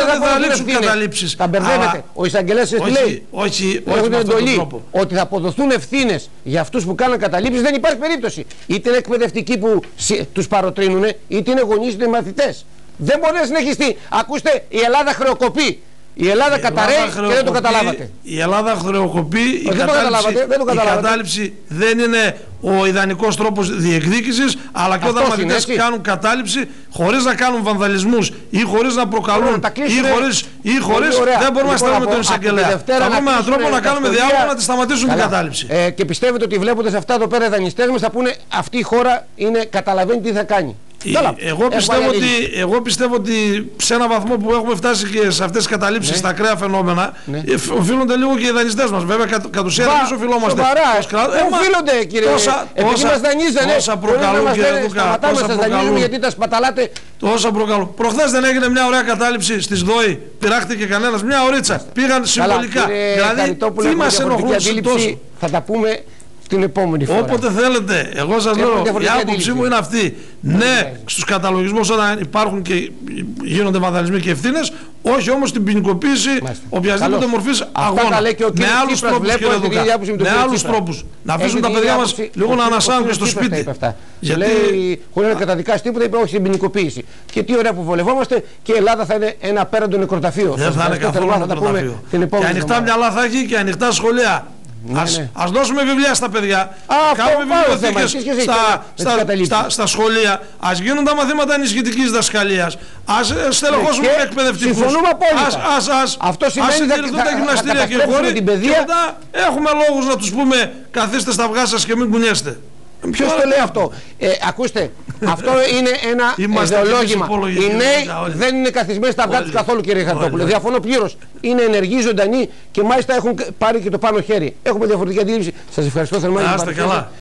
δεν θα λήξουν καταλήψεις. Τα μπερδεύετε. Ο εισαγγελέας τι λέει? Όχι έχουν με αυτόν τον εντολή τρόπο. ότι θα αποδοθούν ευθύνες για αυτούς που κάνουν καταλήψεις. Δεν υπάρχει περίπτωση. Είτε είναι εκπαιδευτικοί που τους παροτρύνουν, είτε είναι γονείς είτε μαθητές. Δεν μπορεί να συνεχιστεί. Ακούστε, η Ελλάδα χρεοκοπεί. Η Ελλάδα καταραίει και δεν το καταλάβατε. Η Ελλάδα χρεοκοπεί. Η κατάληψη δεν είναι ο ιδανικός τρόπος διεκδίκησης, αλλά και όταν μαθητές κάνουν κατάληψη χωρίς να κάνουν βανδαλισμούς ή χωρίς να προκαλούν ή χωρίς δεν μπορούμε να στέλνουμε τον εισαγγελέα. Θα βρούμε έναν τρόπο να κάνουμε διάλογο να τη σταματήσουν την κατάληψη. Και πιστεύετε ότι βλέποντας αυτά εδώ πέρα οι δανειστές μας θα πούνε αυτή η χώρα καταλαβαίνει τι θα κάνει? Εγώ πιστεύω ότι σε έναν βαθμό που έχουμε φτάσει και σε αυτές τις καταλήψεις, στα ακραία φαινόμενα, οφείλονται λίγο και οι δανειστές μας. Βέβαια, κατ' ουσίαν εμείς οφειλόμαστε. Οφείλονται, κύριε. Επειδή μας δανείζανε, τόσα προκαλούν, κύριε Δούκα. Σταματάμε να σας δανείζουμε γιατί τα σπαταλάτε. Τόσα προκαλούν. Προχθές δεν έγινε μια ωραία κατάληψη στις ΔΟΗ? Πειράχτηκε κανένας? Μια ωρίτσα. Πήγαν συμβολικά. Δηλαδή, τι μας ενοχλούσε τόσο? Θα τα πούμε την επόμενη φορά. Όποτε θέλετε. Εγώ σας λέω, η άποψή μου είναι αυτή. Ναι, στους καταλογισμούς όταν υπάρχουν και γίνονται βανδαλισμοί και ευθύνες, όχι όμως την ποινικοποίηση οποιασδήποτε μορφής αγώνα. Με άλλους τρόπους, κύριε Δούκα. Με άλλους τρόπους. Να αφήσουν τα παιδιά μας λίγο να ανασάνουν και στο σπίτι. Γιατί λέει, χωρίς να καταδικάσει τίποτα, είπε όχι στην ποινικοποίηση. Και τι ωραία που βολευόμαστε, και η Ελλάδα θα είναι ένα απέραντο νεκροταφείο. Δεν θα είναι καθόλου νεκροταφείο. Και ανοιχτά μυαλά θα έχει και ανοιχτά σχολεία. Ας δώσουμε βιβλία στα παιδιά, κάνουμε βιβλιοθήκες στα σχολεία, ας γίνουν τα μαθήματα ενισχυτικής δασκαλίας, ας στελεχώσουμε εκπαιδευτικούς, αυτό σημαίνει ας συντηρηθούν τα γυμναστήρια και οι χώροι και μετά έχουμε λόγους να τους πούμε καθίστε στα αυγά σας και μην κουνιέστε. Ποιος το λέει αυτό? Ακούστε, αυτό είναι ένα ιδεολόγημα. Οι νέοι δεν είναι καθισμένοι στα αυγά τους καθόλου, κύριε Χαρτόπουλε. Διαφωνώ πλήρως. Είναι ενεργοί, ζωντανοί και μάλιστα έχουν πάρει και το πάνω χέρι. Έχουμε διαφορετική αντίληψη. Σας ευχαριστώ θερμά.